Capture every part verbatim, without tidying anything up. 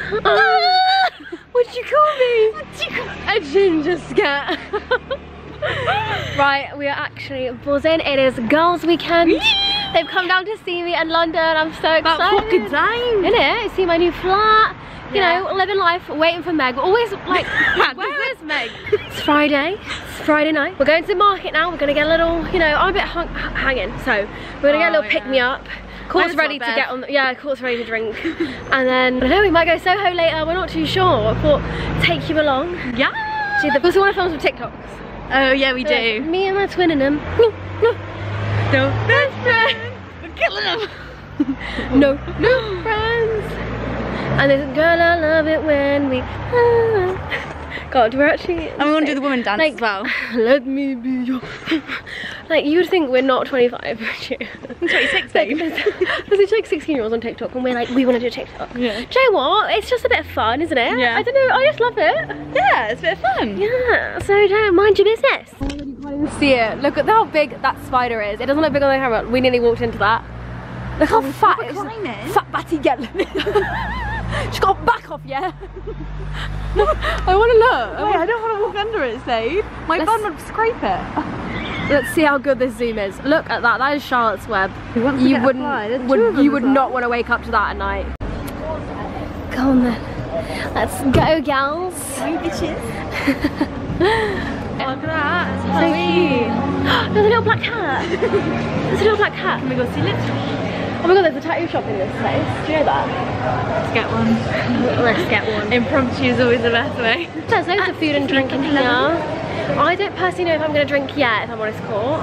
What'd you call me? A ginger scat. Right, we are actually buzzing. It is girls' weekend. They've come down to see me in London. I'm so excited. About fucking time. Innit? See my new flat. You Yeah. know, living life, waiting for Meg. We're always like, where is Meg? It's Friday. It's Friday night. We're going to the market now. We're gonna get a little, you know, I'm a bit hung hanging, so we're gonna get a Oh, little pick me up. Court's ready to bed. get on. The, yeah, Court's ready to drink, and then I don't know, we might go Soho later. We're not too sure. I thought take you along. Yeah. See, the, we want to film some TikToks. Oh yeah, we So, do. me and my twin in them. No, no, No best friend. We're killing them. no, no friends. And this girl, I love it when we. Ah. God, we're actually. And we want to do the woman dance like, as well. Let me be your. Like, you would think we're not twenty-five, would you? I'm twenty-six, Like, babe. there's, there's like sixteen year olds on TikTok and we're like, we want to do TikTok. Yeah. Do you know what? It's just a bit of fun, isn't it? Yeah. I don't know, I just love it. Yeah, it's a bit of fun. Yeah, so don't mind your business. Oh, you can't even see it. Look at how big that spider is. It doesn't look big on the camera. We nearly walked into that. Look how fat it is. Fat batty girl. She's got a back off, yeah? I want to look. Wait, I don't want to walk under it, Sadie. My Let's- bum would scrape it. Let's see how good this zoom is. Look at that. That is Charlotte's Web. Who wants to You get a wouldn't. fly? There's two Would, of them you as would well. not want to wake up to that at night. Come on then. Let's go, gals. Hi, bitches. Look at that. It's So Halloween. cute. There's a little black cat. There's a little black cat. Can we go see it? Oh my god, there's a tattoo shop in this place. Do you know that? Let's get one. Let's get one. Impromptu is always the best way. There's loads of food and drink in here. I don't personally know if I'm going to drink yet, if I'm honest, Court.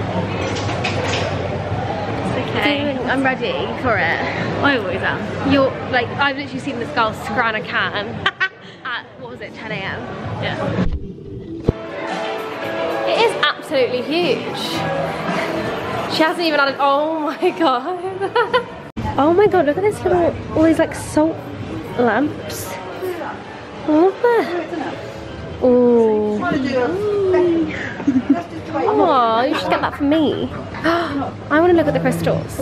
It's okay. I'm ready for it. I always am. You're like, I've literally seen this girl scran a can at, what was it, ten A M? Yeah. It is absolutely huge. She hasn't even added, oh my god. Oh my god, look at this little, all these like salt lamps. Oh, oh. Oh, you should get that for me. I want to look at the crystals.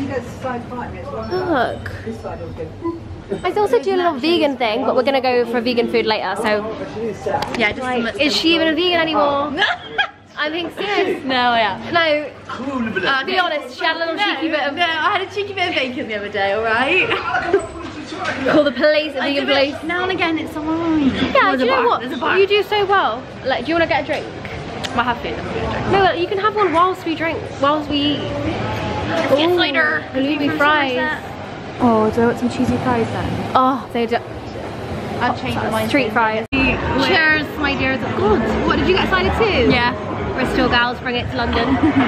Look. I also do a little vegan thing, but we're gonna go for vegan food later. So, Yeah, just like, some- is she even a vegan anymore? No. I think so. No, yeah. No, Uh, to be honest, she had a little no, cheeky bit of. No, I had a cheeky bit of bacon the other day, alright? Call the police, I vegan do it police. now and again, it's alright. Yeah, There's do a you know bar, what? There's a bar. You do so well. Like, do you want to get a drink? Well, have food, I'm gonna drink. No, you can have one whilst we drink, whilst we eat. Yes, Ooh, later. Halloumi From fries. Somerset. Oh, do I want some cheesy fries then? Oh, they do. I'll change my Street fries. Cheers, my dears. God, what, did you get excited too? Yeah. Bristol gals, bring it to London.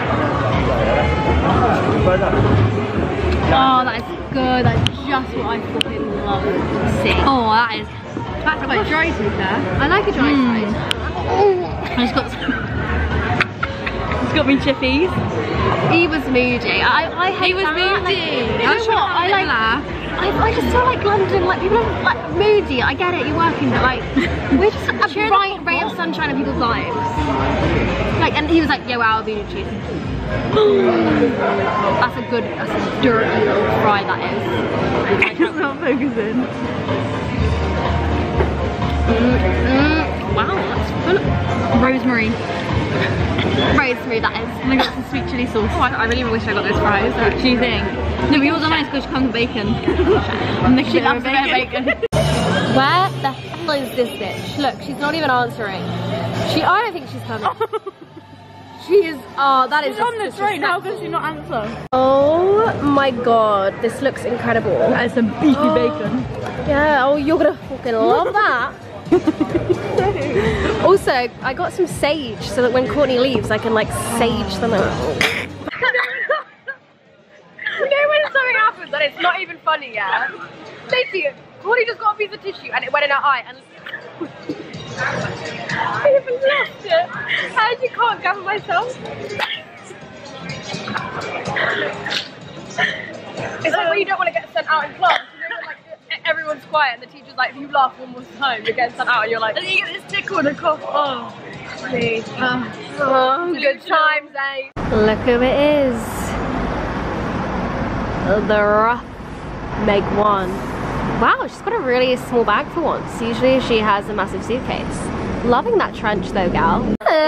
Oh, that is good. That's just what I fucking love to see. Oh, that is. That's quite dry to there. I like a dry Mm. side. I just got. It's got me chippies. He was moody. I, I hate He was that. moody. Like, you I know was what? trying to I like. laugh. I, I just feel like London, like people are like moody. I get it, you're working, but like we're just a bright ray of sunshine in people's lives. Like, and he was like, "Yo, wow, bean and cheese." That's a good, that's a dirty little fry that is. It's not focusing. Mm, mm, wow, that's full of Rosemary. rosemary. That is. And I got some sweet chili sauce. Oh, I, I really wish I got those fries. What do you think? No, but yours are nice because she comes with bacon. And She loves a bit of bacon. Where the hell is this bitch? Look, she's not even answering. She, I don't think she's coming. She is, oh, that is She's on the train, how can she not answer? Oh my god, this looks incredible. That is some beefy Oh. bacon. Yeah, oh, you're gonna fucking love that. Also, I got some sage so that when Courtney leaves, I can like sage them out. You know when something happens and it's not even funny, yeah? Literally, Courtney just got a piece of tissue and it went in her eye and I even lost it. I actually can't gather myself. It's like when you don't want to get sent out in class. You know, when, like, everyone's quiet and the teacher's like, if you laugh one more time, you're getting sent out and you're like, And you get this tickle and a cough. Oh. please. Oh, oh, good times, eh? Look who it is. The rough Meg one. Wow, she's got a really small bag for once. Usually she has a massive suitcase. Loving that trench though, gal.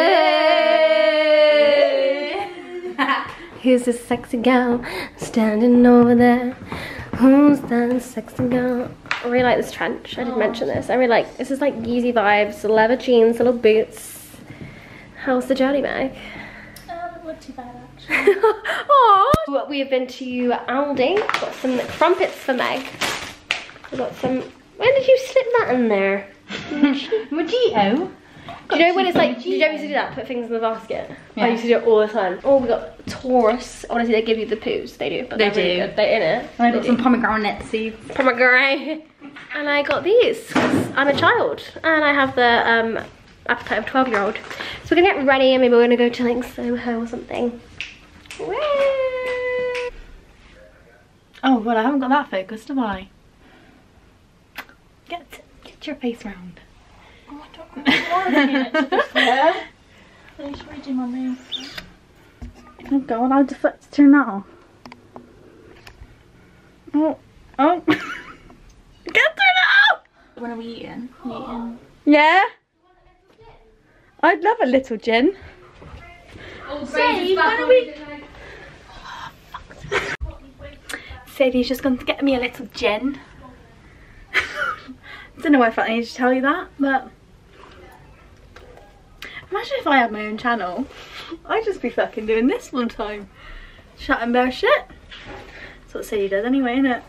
Hey. Who's this sexy gal standing over there? Who's that sexy gal? I really like this trench. I did mention this. I really like, this is like Yeezy vibes, leather jeans, little boots. How's the journey, Meg? Uh, not too bad actually. Aww. We have been to Aldi. Got some crumpets for Meg. We got some. When did you slip that in there? Mojito. Do you know when it's like? Did you ever used to do that? Put things in the basket. Yeah. I used to do it all the time. Oh, we got Taurus. Honestly, they give you the poos. They do, but they they're really do. Good. They're in it. And I got some pomegranate seeds. Pomegranate. And I got these. I'm a child, and I have the um, appetite of a twelve-year-old. So we're gonna get ready, and maybe we're gonna go to like Soho or something. Oh well, I haven't got that focused, have I? Get get your face round. Oh, I don't know. Should we do my nails? Oh god, I'll deflect to turn that off. Oh, oh. Get turn it off! When are we eating? We eating? Yeah? I'd love a little gin. Oh, Sadie, when are we? Sadie's just going to get me a little gin. Don't know why I felt I needed to tell you that, but imagine if I had my own channel. I'd just be fucking doing this one time. Chatting bare shit. That's what Sadie does anyway, innit?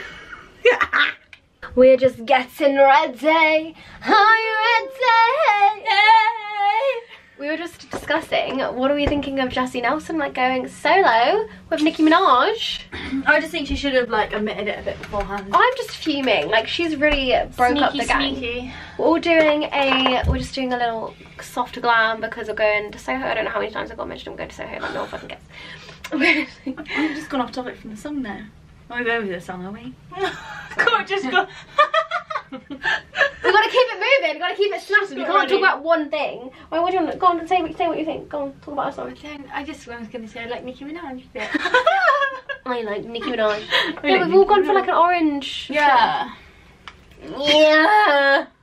We're just getting ready. Are you ready? We were just discussing, what are we thinking of Jessie Nelson like going solo with Nicki Minaj? I just think she should have like admitted it a bit beforehand. I'm just fuming. Like she's really broke sneaky, up the gang. Sneaky. We're all doing a, we're just doing a little soft glam because we're going to Soho. I don't know how many times I've got mentioned I'm going to Soho, like no one fucking gets. I've just gone off topic from the song now. We're over the song, are we? Can't just go. We've got to keep it moving. We've got to keep it snapping. We can't talk about one thing. Why would you want to go on and say what, say what you think? Go on, talk about a song. I just was going to say I like Nicki Minaj. I like Nicki Minaj. I Yeah, like we've all Nicki gone for Minaj. like an orange. Yeah. Yeah.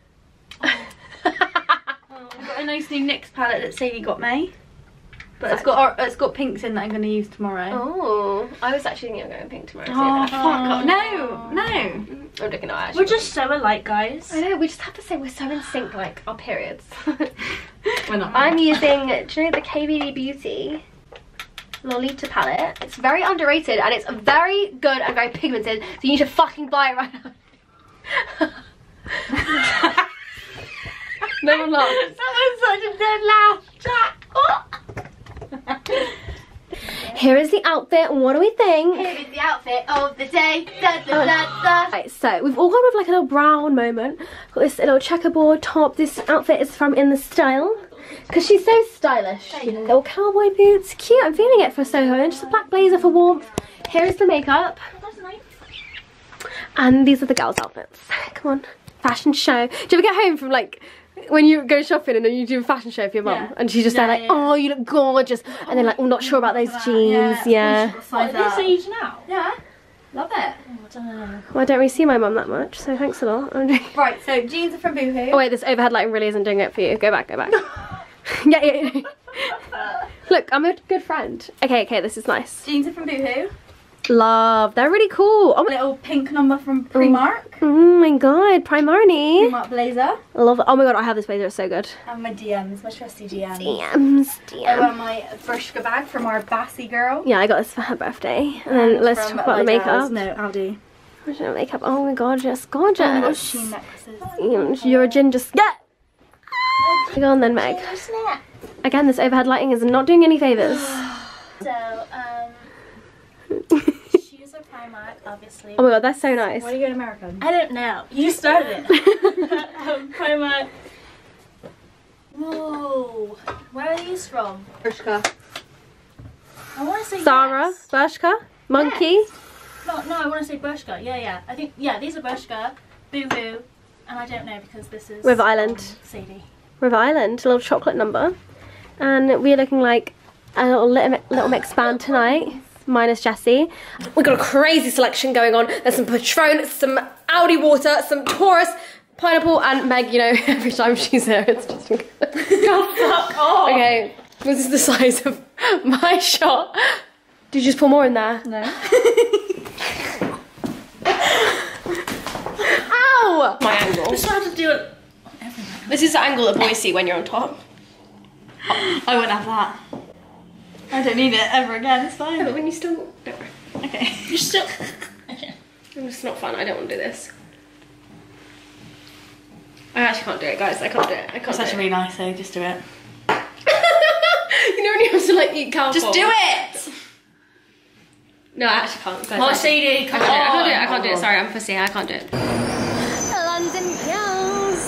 I've got a nice new NYX palette that Sadie got me. But it's got it's got pinks in that I'm going to use tomorrow. Oh, I was actually thinking of going pink tomorrow. Oh, So fuck off. No, no. I'm joking, no, actually. We're just so alike, guys. I know, we just have to say we're so in sync, like our periods. We're not. I'm using, do you know the K B D Beauty Lolita palette? It's very underrated and it's very good and very pigmented, so you need to fucking buy it right now. No one laughed. That was such a dead laugh. Oh. Here is the outfit. What do we think? Here is the outfit of the day. Da, da, da, da. Right, so we've all gone with like a little brown moment. Got this little checkerboard top. This outfit is from In The Style because she's so stylish. Little cowboy boots, cute. I'm feeling it for Soho. And just a black blazer for warmth. Here is the makeup. And these are the girls' outfits. Come on, fashion show. Do you ever get home from like when you go shopping and then you do a fashion show for your mum, yeah. and she's just yeah, there like, yeah. oh, you look gorgeous, and then like, I'm not sure about those jeans. Yeah. What, this age now? Yeah. Love it. Oh, I don't know. Well, I don't really see my mum that much, so thanks a lot. Right, so jeans are from Boohoo. Oh wait, this overhead lighting really isn't doing it for you. Go back, go back. yeah, yeah, yeah. Look, I'm a good friend. Okay, okay, this is nice. Jeans are from Boohoo. Love, they're really cool. Oh, little pink number from Primark. Oh my god, Primarni. Primark blazer. I love it. Oh my god, I have this blazer, it's so good. And my D Ms, my trusty D Ms. D Ms, D Ms. I wear my Bershka bag from our Bestie girl. Yeah, I got this for her birthday. And then and let's talk about the makeup. No, Aldi. What's your makeup? Oh my god, just gorgeous. Oh, sheen necklaces. You're a gin, just get. Go on then, Meg. Again, this overhead lighting is not doing any favours. So, um... Primark, obviously. Oh my god, that's so nice. Why are you going American? I don't know. You started it. um, Primark. Whoa. Where are these from? Bershka. I want to say Zara, yes. Bershka, Monkey. Yes. No, no, I want to say Bershka. Yeah, yeah. I think, yeah, these are Bershka, Boohoo, and I don't know because this is River Island. Um, Sadie. River Island, a little chocolate number. And we're looking like a little Little, little Mix band tonight. Minus Jessie. We've got a crazy selection going on. There's some Patron, some Audi water, some Taurus, pineapple, and Meg, you know, every time she's here, it's just God, fuck off. Okay, this is the size of my shot. Did you just pour more in there? No. Ow! My angle. Just trying to do it. This is the angle that boys see when you're on top. I won't have that. I don't need it ever again, it's fine. Yeah, but when you still... Don't worry. Okay. You're still... Okay. It's not fun, I don't want to do this. I actually can't do it, guys. I can't do it. I can't It's do actually it. really nice, so just do it. You know when you have to like eat cow Just balls? do it! No, I actually can't. Guys, Well, I, Sadie, I come can't do it. I can't on. do it. I can't do it. Sorry, I'm pussy. I can't do it. London Gals.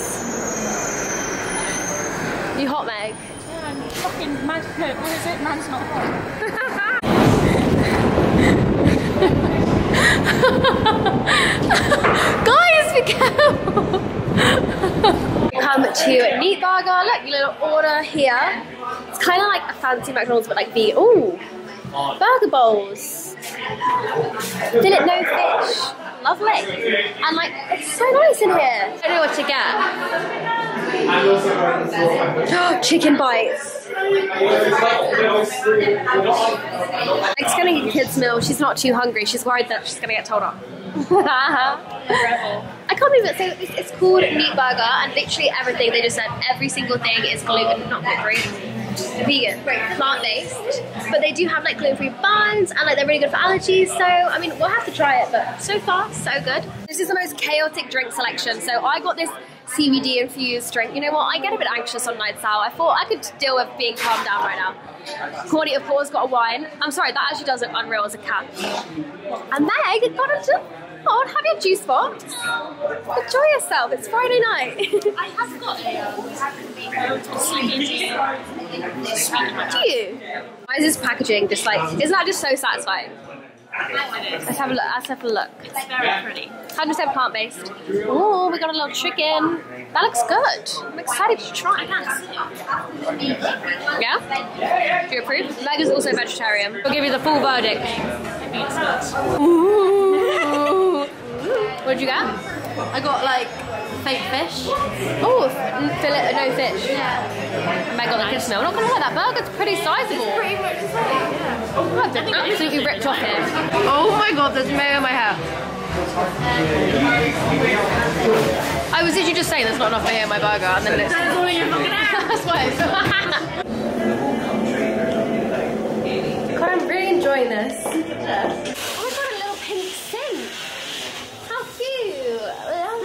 You hot, Meg? Yeah, I'm fucking mad. No, what is it? Man's not hot. Guys, be careful! Come to Meat Burger. Look, your little order here. It's kind of like a fancy McDonald's, but like the ooh burger bowls. Did it no fish? Lovely. And like, it's so nice in here. I don't know what to get. Chicken bites. Meg's gonna get kids' meal. She's not too hungry. She's worried that she's gonna get told off. I can't believe it. So it's, it's called Meat Burger, and literally everything they just said, every single thing is gluten, not gluten-free. Vegan, plant-based, but they do have like gluten-free buns, and like they're really good for allergies. So I mean, we'll have to try it, but so far so good. This is the most chaotic drink selection. So I got this C B D infused drink. You know what? I get a bit anxious on nights out. I thought I could deal with being calmed down right now. Corny, of course, got a wine. I'm sorry, that actually does look unreal as a cat. And Meg got a. Oh, have your juice box. Enjoy yourself. It's Friday night. I have got a um, sleeping tea. Do you? Why is this packaging just like, isn't that just so satisfying? Let's have a look. Let's have a look. It's very pretty. one hundred percent plant-based. Oh, we got a little chicken. That looks good. I'm excited to try. Yeah? Do you approve? Meg is also vegetarian. We'll give you the full verdict. Ooh. What did you get? I got like fake fish. Oh, fillet, no fish. Yeah. Meg got the kids meal. I'm not gonna lie, that burger's pretty sizable. It's pretty much the same, yeah. Oh, I've absolutely ripped off here. Oh my god, there's mayo in my hair. I was literally just saying there's not enough mayo in my burger, and then it's... That's all in your fucking hair. That's why it's... God, I'm really enjoying this. Oh my god, a little pink sink. How cute. I love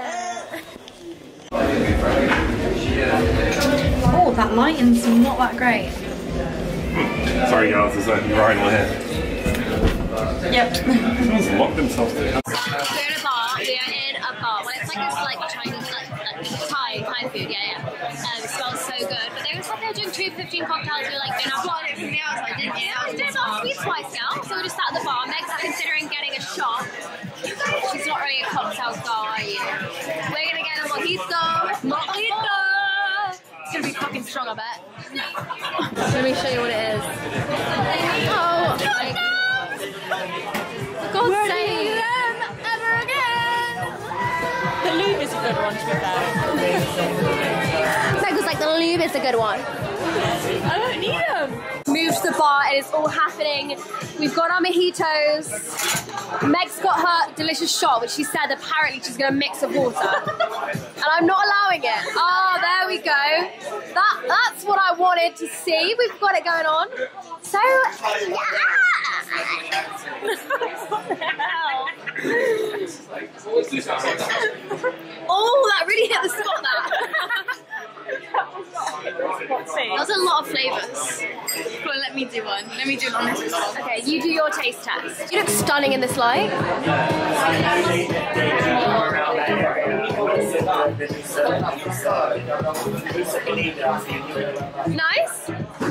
it. Oh, that lighting's not that great. Sorry guys, there's a rival here. Yep. Someone's locked themselves in. We're in a bar. We are in a bar. Well, it's like this like Chinese, like, like Thai, Thai food. Yeah, yeah. Um, it smells so good. But they were said they were doing two for fifteen cocktails. We were like, you're not got it from the outside, didn't you? Yeah, we did our sweet twice now. So we're just sat at the bar. Meg's considering getting a shot. She's not really a cocktail girl, are you? We're gonna get a mojito. Mojito. It's gonna be fucking strong, I bet. Let me show you what it is. Oh, like, for God's sake. Ever again. The lube is a good one, to be fair. Meg was like, the lube is a good one. I don't need them. Moved to the bar, and it's all happening. We've got our mojitos. Meg's got her delicious shot, which she said apparently she's gonna mix with water. And I'm not allowing it. Oh, there we go. That that's what I wanted to see. We've got it going on. So yeah. What the hell? Oh, that really hit the spot, that. That's a lot of flavours. Come on, let me do one. Let me do one on this as well. Okay, you do your taste test. You look stunning in this light. Nice.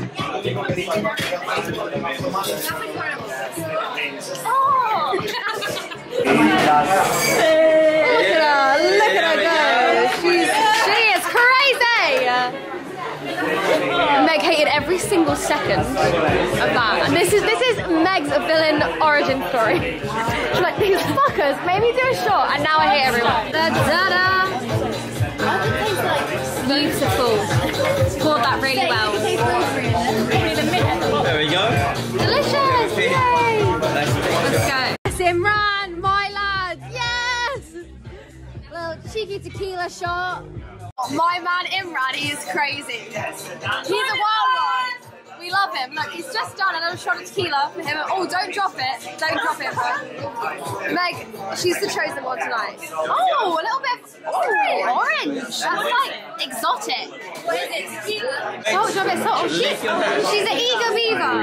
Oh! Look at her, look at her go. She's, she is crazy. Meg hated every single second of that. And this is this is Meg's villain origin story. She's like, these fuckers made me do a shot and now I hate everyone. Da da da. Beautiful. Poured that really well. There we go. Delicious! Yay! Let's go. Imran, my lad, yes! Little cheeky tequila shot. My man Imran, he is crazy. He's a wild one. We love him. Look, he's just done another shot of tequila for him. Oh, don't drop it. Don't drop it. Meg, she's the chosen one tonight. Oh, a little bit of oh, orange. That's like exotic. What is it? Tequila? Oh, drop it. Oh, she's, she's an eager beaver.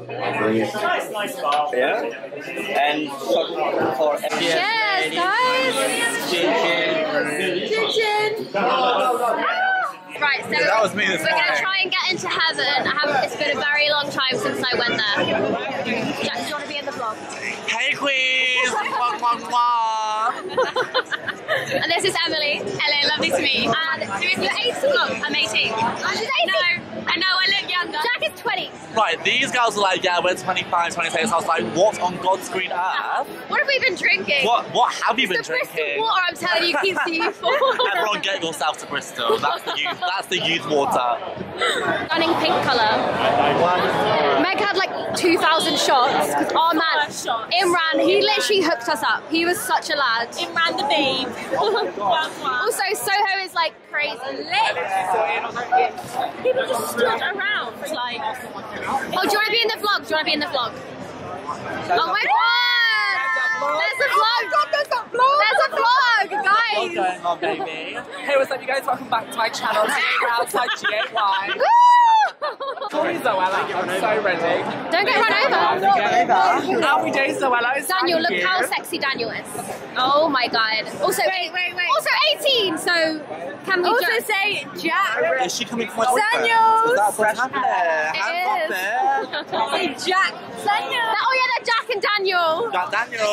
Yeah. And for cheers, guys. Chin Chin chin. Right, so that was me this we're going to morning. try and get into heaven. I haven't, it's been a very long time since I went there. Jack, do you want to be in the vlog? Hey queens! Mwah, mwah, mwah. And this is Emily. Hello, lovely to meet you. And you're eighteen. Oh, I'm eighteen. Oh, she's eighteen. No, I know, I look younger. Jack is twenty. Right, these girls were like, yeah, we're twenty-five, twenty-six. I was like, what on God's green earth? What have we been drinking? What What have you been the Bristol drinking? water, I'm telling you, keeps you full. Everyone get yourself to Bristol. That's the youth, that's the youth water. Stunning pink colour. Meg had like two thousand shots because our man, Imran, he literally hooked us up. He was such a lad. Imran the babe. Also, Soho is like crazy lit. People just stood around like... Oh, do you want to be in the vlog? Do you want to be in the vlog? Oh my god! There's a vlog! There's a vlog! There's a vlog, What's guys! going on, baby? Hey, what's up, you guys? Welcome back to my channel. Today we're outside G A Y. Call me Zoella. I'm so ready. Don't get run over. How we doing, Zoella? Daniel, look how sexy Daniel is. Oh my god. Also, Wait, wait, wait. also eighteen, so can we Also just say Jack. Is she coming from my boyfriend? Daniel! Is that what's happening? It Hands off is. there. Say Jack. Daniel. Oh yeah, they're Jack and Daniel. Got Daniel.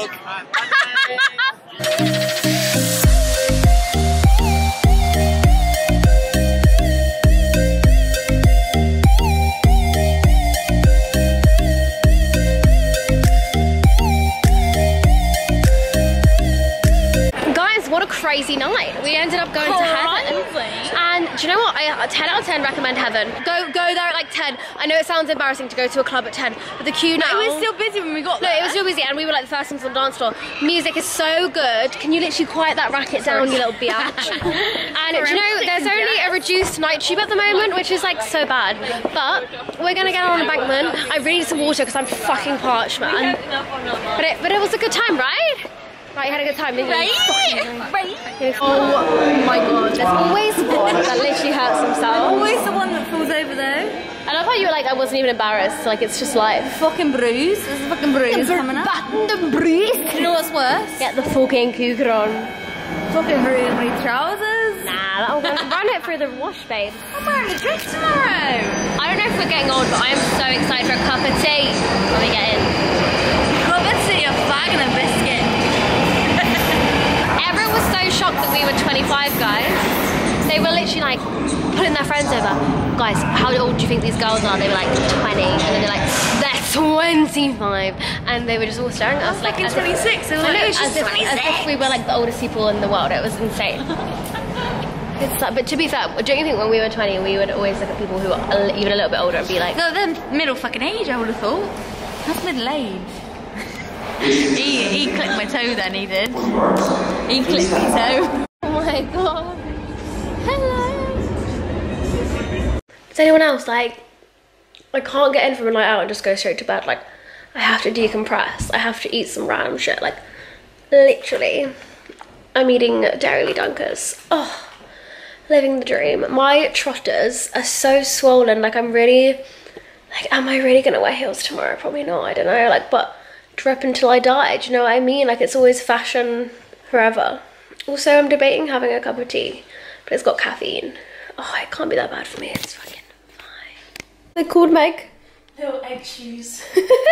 What a crazy night. We ended up going to heaven. And do you know what? I ten out of ten recommend heaven. Go go there at like ten. I know it sounds embarrassing to go to a club at ten, but the queue now. It was still busy when we got No, there. it was still busy and we were like the first ones on the dance floor. Music is so good. Can you literally quiet that racket down, you little biatch? And do you know, there's only a reduced night tube at the moment, which is like so bad. But we're gonna get on an embankment. I really need some water because I'm fucking parched, man. But it, but it was a good time, right? Right, you had a good time, didn't you? Right? Right? Oh my god, there's always one that literally hurts themselves. Always the one that falls over though. I love how you were like, I wasn't even embarrassed, like it's just life. Fucking bruise. There's a fucking bruise coming up. The bruise. You know what's worse? Get the fucking cougar on. Fucking bruise my trousers. Nah, that'll run it through the wash, babe. I'm wearing a dress tomorrow. I don't know if we're getting old, but I am so excited for a cup of tea when we get in. Cup of tea, a fag and a biscuit. Everyone was so shocked that we were twenty-five, guys. They were literally like pulling their friends over. Guys, how old do you think these girls are? They were like twenty, and then they're like, they're twenty-five, and they were just all staring at us like as twenty-six. If, I know, as, if, as if we were like the oldest people in the world. It was insane. It's like, but to be fair, don't you think when we were twenty, we would always look at people who are a, even a little bit older and be like, No, they're middle fucking age, I would have thought. That's middle age. he, he clipped my toe then, he did. He clipped my toe. oh my god. Hello. Is anyone else like, I can't get in from a night out and just go straight to bed. Like, I have to decompress. I have to eat some random shit. Like, literally, I'm eating Dairy Dunkers. Oh, living the dream. My trotters are so swollen. Like, I'm really, like, am I really gonna wear heels tomorrow? Probably not, I don't know. Like, but drip until I die, do you know what I mean? Like, it's always fashion forever. Also, I'm debating having a cup of tea, but it's got caffeine. Oh, it can't be that bad for me. It's fucking fine. They're called Meg. Little egg shoes.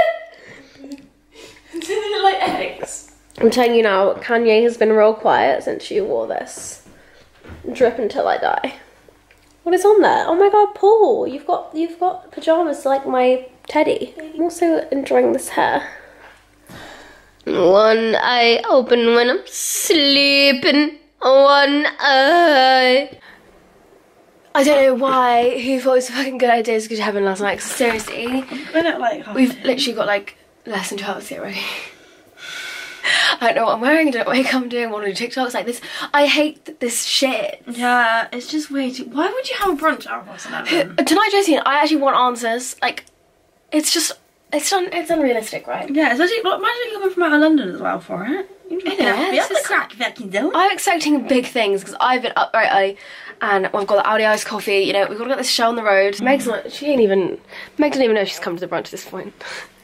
Do they look like eggs? I'm telling you now, Kanye has been real quiet since you wore this. Drip until I die. What is on there? Oh my god, Paul, you've got you've got pajamas like my teddy. I'm also enjoying this hair. One eye open when I'm sleeping. One eye. I don't know why. Who thought it was a fucking good idea to go to heaven last night? 'Cause seriously, We're not like we've literally got like less than two hours yet already. I don't know what I'm wearing, I don't know what makeup I'm doing, what to do TikToks like this. I hate this shit. Yeah, it's just way too. Why would you have a brunch hour past eleven? Tonight, Josephine, I actually want answers. Like, it's just, it's un it's unrealistic, right? Yeah, especially well, imagine you coming from out of London as well for it. It Yeah, is. the crack fucking do. I'm expecting big things because I've been up very early and I've got the Audi iced coffee, you know, we've got to get this show on the road. Meg's not, she ain't even, Meg didn't even know she's come to the brunch at this point.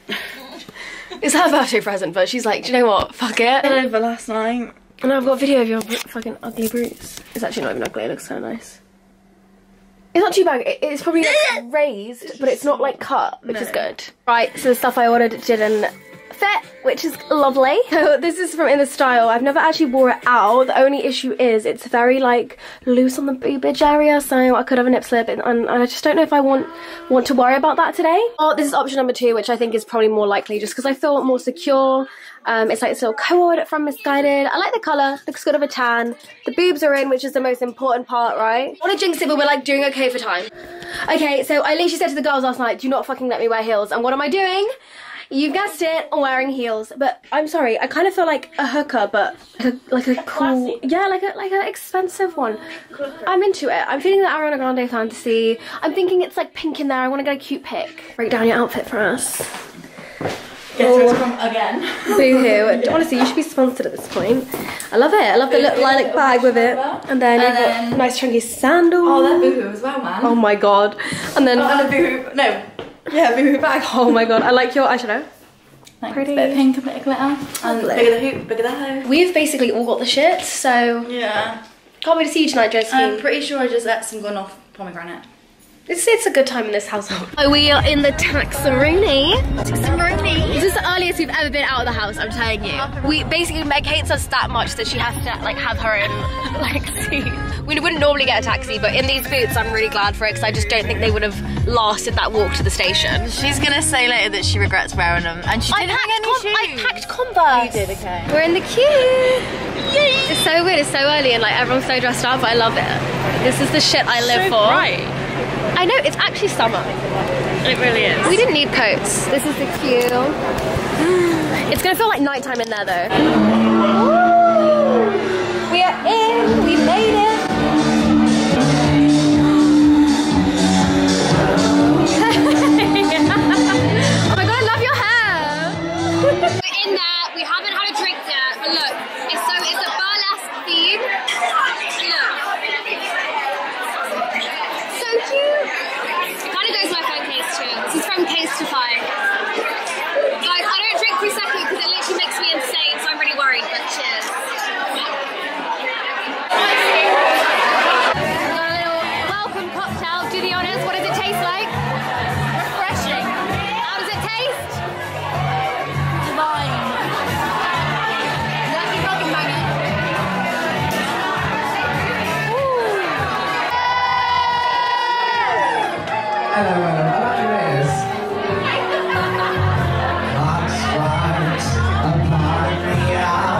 It's her birthday present, but she's like, do you know what, fuck it. I over last night. And I've got a video of your fucking ugly bruise. It's actually not even ugly, it looks so nice. It's not too bad, it- it's probably like raised, but it's not like cut, which is good. Right, so the stuff I ordered didn't fit, which is lovely. So this is from In The Style. I've never actually wore it out. The only issue is it's very like loose on the boobage area, so I could have a nip slip, and, and I just don't know if I want want to worry about that today. Oh, this is option number two, which I think is probably more likely just because I feel more secure. Um, it's like it's a little cord from Misguided. I like the colour, looks good of a tan. The boobs are in, which is the most important part, right? I want to jinx it, but we're like doing okay for time. Okay, so I literally said to the girls last night, do not fucking let me wear heels. And what am I doing? You guessed it, wearing heels. But I'm sorry, I kind of feel like a hooker, but like a, like a cool, yeah, like a like an expensive one. I'm into it. I'm feeling the Ariana Grande fantasy. I'm thinking it's like pink in there. I want to get a cute pic. Break down your outfit for us. Guess where it's from again. Boohoo. Honestly, you should be sponsored at this point. I love it. I love the little lilac bag with it. And then, And you've got then- nice chunky sandals. Oh, they're Boohoo as well, man. Oh my god. And then, Oh, and a Boohoo. No. Yeah, Boohoo bag. oh my god, I like your eyeshadow. Thanks. Pretty. Bit of pink, a bit of glitter. And Lovely. bigger the hoop, bigger the hoe. We've basically all got the shit, so Yeah. can't wait to see you tonight, Josephine. I'm pretty sure I just ate some gone off pomegranate. It's, it's a good time in this household. Oh, we are in the taxaroonie. Taxaroonie. This is the earliest we've ever been out of the house, I'm telling you. We basically, Meg hates us that much that she has to like have her own like seat. We wouldn't normally get a taxi, but in these boots I'm really glad for it because I just don't think they would have lasted that walk to the station. She's gonna say later that she regrets wearing them, and she I didn't packed, bring any com shoes. I packed Converse. You did, okay. We're in the queue. Yay. It's so weird, it's so early and like everyone's so dressed up, but I love it. This is the shit I live for. Right. I know, it's actually summer. It really is. We didn't need coats. This is the queue. It's gonna feel like nighttime in there though. Woo! We are in, we made it. Oh my god, I love your hair. We're in there, we haven't had a drink yet, but look, it's so it's a burlesque theme. Look. So cute. It kind of goes with my phone case too. This is from Casetify. Guys, I don't drink for a second because it literally makes me insane, so I'm really worried, but cheers. Got a little welcome cocktail. Do the honors. What does it taste like? Refreshing. How does it taste? Divine. Lucky fucking banger. Hello, hello, hello, it is. Hearts right upon me out.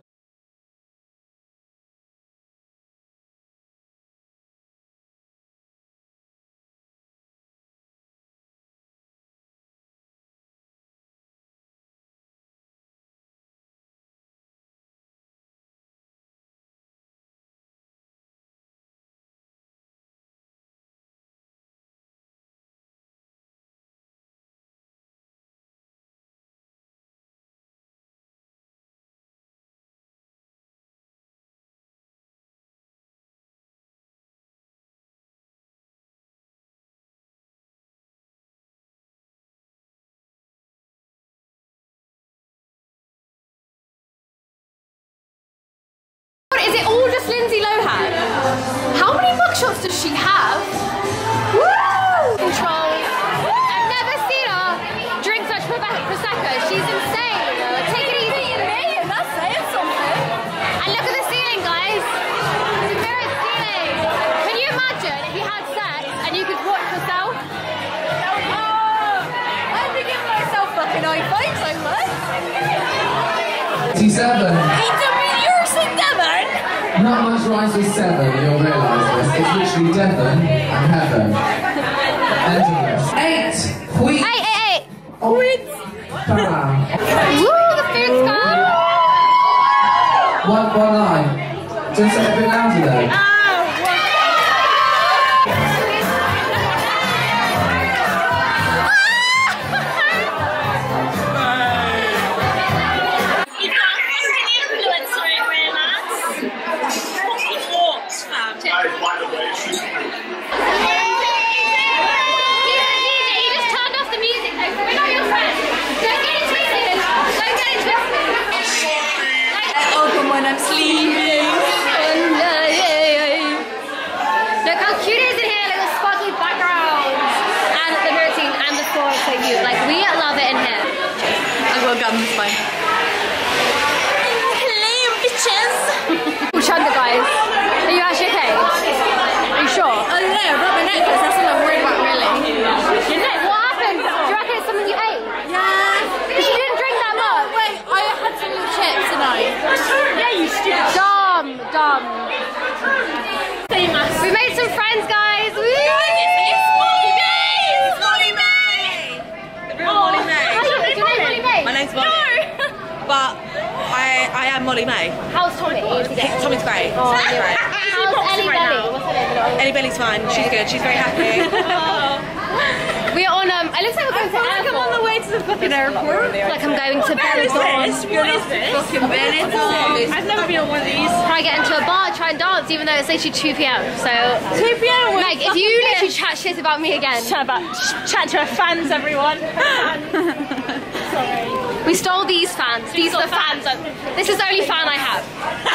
Is it all just Lindsay Lohan? How many mugshots does she have? Woo! Control. I've never seen her drink such prosecco. She's insane. Take it easy. Me, that's saying something. And look at the ceiling, guys. It's a mirrored ceiling. Can you imagine if you had sex seven. You're seven? Not much rhymes with seven, you'll realise this. It's literally Devon and heaven. Endless. Eight. Wheat. Hey, hey, hey! Oh. Bam. Woo, the food's gone! One, one line. Just say a bit louder though. Chanda, guys. Are you actually okay? Are you sure? Oh no, I broke my necklace. That's all I'm worried about, really. Your neck? What happened? Do you reckon it's something you ate? Yeah. She didn't drink that much. Wait, I had some little chips tonight. Yeah, you stupid. Dumb, dumb. We made some friends, guys. Woo! It's Molly May! It's Molly May! The real Molly May. How are you? Your name Molly May? My name's Molly. No! But I, I am Molly May. How's Tommy? Is he good? Tommy's great. Oh, Tommy's yeah. great. How's Ellie Belly? What's her name? Ellie Belly's fine. She's good. She's very happy. We're on, um, it looks like we're going to Like I'm on the way to the fucking airport. Like I'm going to Benidorm. What is this? Fucking Benidorm. I've never been on one of these. Try get into a bar, try and dance, even though it's literally two p m. So two p m. Meg, if you literally chat shit about me again, Chat about chat to our fans, everyone. we stole these fans. These are the fans. This is the only fan I have.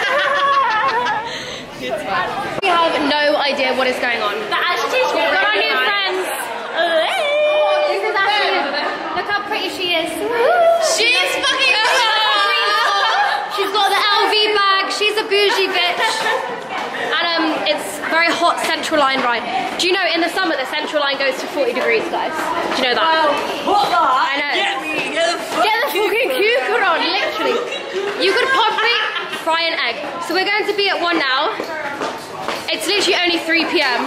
We have no idea what is going on. But Ashley's got our new friends. This is Ashley. Look how pretty she is. She is fucking She's got the L V bag. She's a bougie bitch. And um, it's very hot central line ride. Do you know in the summer the central line goes to forty degrees, guys? Do you know that? I know. Get me, get the fuck Get the fucking cucur on, literally. You could probably fry an egg. So we're going to be at one now. It's literally only three p m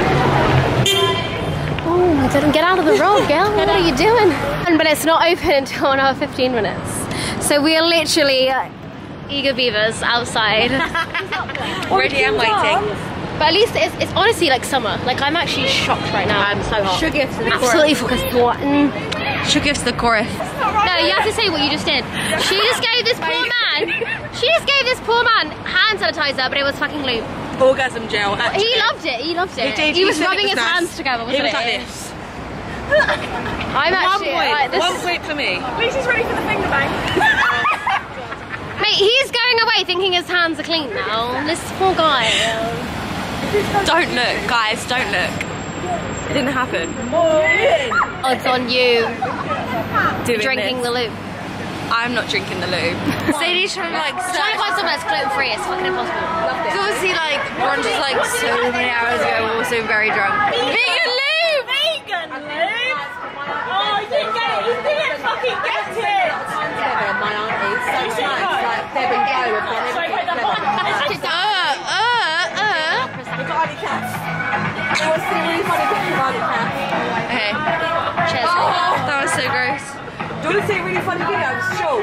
Oh, I didn't get out of the road, girl. What are you doing? But it's not open until another fifteen minutes. So we are literally uh, eager beavers outside. Ready and waiting. But at least it's, it's honestly like summer. Like I'm actually shocked right now. I'm so hot. Should give to the Absolutely fucking sweating. Should give to the chorus. No, you have to say what you just did. She just gave this poor man, she just gave this poor man hand sanitizer, but it was fucking lube. Orgasm gel. Actually. He loved it, he loved it. He did, He he was said it rubbing was his nice. hands together, wasn't It was it? like this. I'm actually, One point. like, this One is- point for me. Please, he's ready for the finger bang. Mate, he's going away thinking his hands are clean now. This poor guy. Don't look, guys. Don't look. It didn't happen. Odds on you Doing drinking this. the lube. I'm not drinking the lube. Sadie's trying to like. Trying to find something that's gluten free, it's fucking impossible. It's obviously like brunch is like so many hours ago. We're also very drunk. Vegan lube. Vegan lube. Oh, you didn't get it. You didn't fucking get it. My aunties, sometimes like they've been go with them. Sorry, put that on. Uh, uh, uh. We've got Annie Cass. That was a really funny picture of Annie Cass. Okay. Cheers. That was so gross. Do you want to see a really funny video? Sure.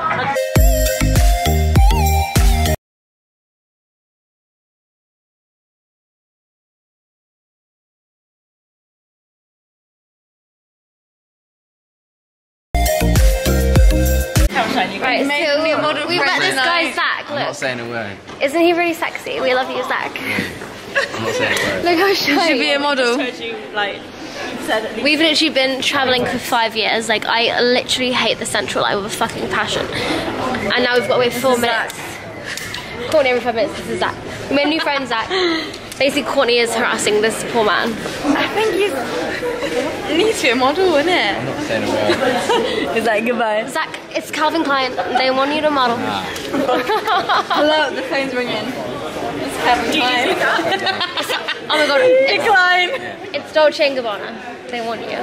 Right, so we, we met this guy Zach. I'm not Look, saying a word. isn't he really sexy? We love you, Zach. I'm not saying a word. Look how shy. Should be a model. You, like, said at least. We've literally been travelling for five years. Like, I literally hate the central line with a fucking passion. And now we've got to wait four minutes. Courtney every five minutes. This is Zach. We made a new friend, Zach. Basically, Courtney is harassing this poor man. I think you need to be a model, isn't it? I'm not saying a word. Is that goodbye? Zach, it's Calvin Klein. They want you to model. Hello, the phone's ringing. It's Kevin Klein. Oh my god. It's, Decline. it's Dolce and Gabbana. They want you.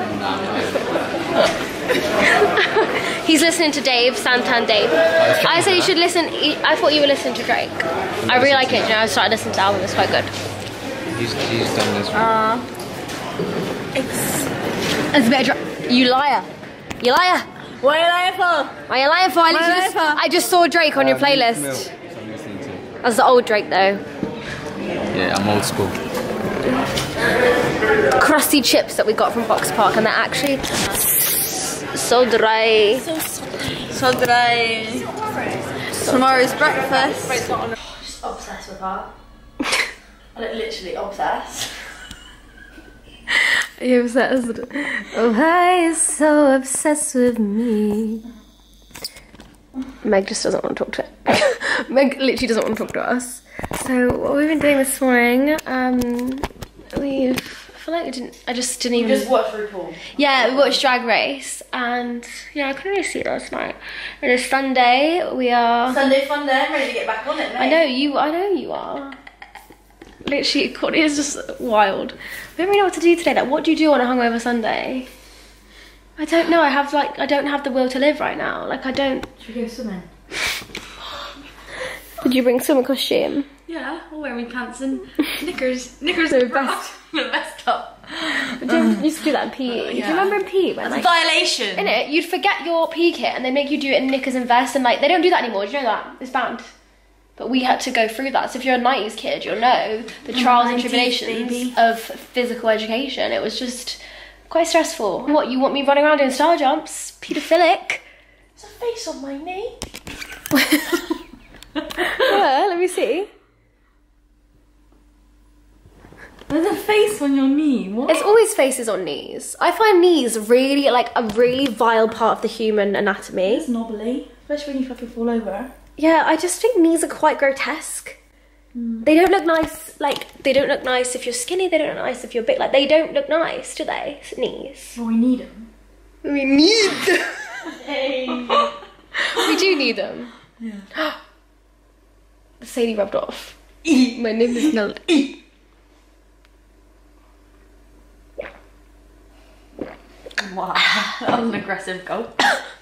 He's listening to Dave, Santan Dave. I say you should listen. I thought you were listening to Drake. I really like it. You know, I started listening to the album. It's quite good. He's, he's done this one. Uh, it's it's a bit of Drake. You liar. You liar. What are you lying for? What are you lying for? I, What are you literally just, lying for? I just saw Drake on your playlist. That's the old Drake though. Yeah, I'm old school. Crusty chips that we got from Box Park, and they're actually so dry. So, so dry. Tomorrow's breakfast. Just obsessed with her. Like literally obsessed. Are you obsessed? Oh, hi, is so obsessed with me. Meg just doesn't want to talk to it. Meg literally doesn't want to talk to us. So what we've been doing this morning, um, we've, I feel like we didn't, I just didn't even. You just watched RuPaul. Yeah, we watched Drag Race, and yeah, I couldn't really see it last night. And it's Sunday, we are. Sunday fun day, I'm ready to get back on it, mate. I know you, I know you are. Literally, Courtney is just wild. We don't really know what to do today. Like, what do you do on a hungover Sunday? I don't know. I have like, I don't have the will to live right now. Like, I don't. Should we go swimming? Did you bring swimming costume? Yeah, I'll wear my pants and knickers. Knickers are the best. The best top. Did you used to do that in P E? Do you yeah. remember in P E when That's like, a violation. in it, you'd forget your P E kit and they make you do it in knickers and vests, and like they don't do that anymore. Do you know that? It's banned. But we had to go through that. So if you're a nineties kid, you'll know the trials and tribulations baby. of physical education. It was just quite stressful. What, you want me running around doing star jumps? Pedophilic? There's a face on my knee. Yeah, let me see. There's a face on your knee. What? It's always faces on knees. I find knees really, like, a really vile part of the human anatomy. It's knobbly, especially when you fucking fall over. Yeah, I just think knees are quite grotesque. Mm. They don't look nice, like, they don't look nice if you're skinny, they don't look nice if you're big, like, they don't look nice, do they, knees? Well, we need them. We need them. Hey. We do need them. Yeah. Sadie rubbed off. My name is smelled. Wow, that was an aggressive go.